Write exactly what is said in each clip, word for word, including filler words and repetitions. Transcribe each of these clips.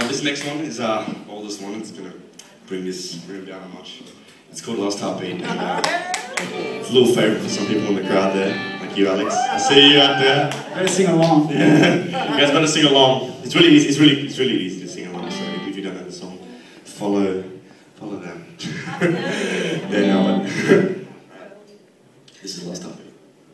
this next one is our uh, oldest one. It's going to bring this room down a notch. It's called Last Heartbeat. And, uh, it's a little favourite for some people in the crowd there, like you, Alex. I see you out there. Better sing along. Yeah, you guys better sing along. It's really easy. It's really, it's really easy to sing along. So if you don't know the song, follow, follow them. They know it. This is Last Heartbeat.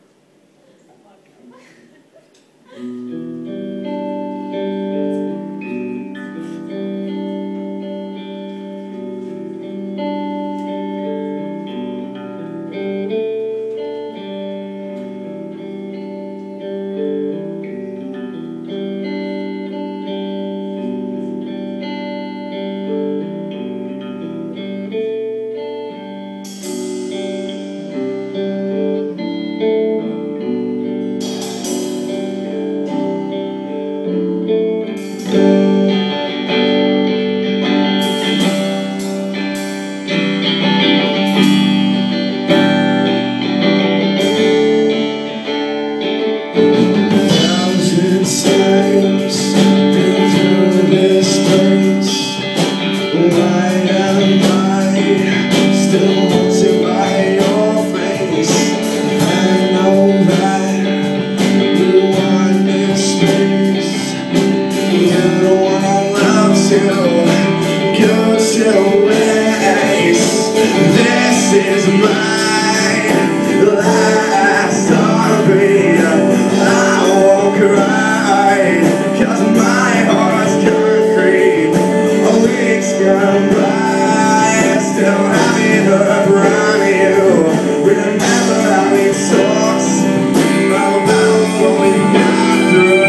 This is my last heartbeat. I won't cry, 'cause my heart's concrete. Weeks gone by, still having up around you. Remember how we talked about what we got through.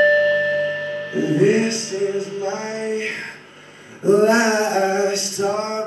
This is my last time.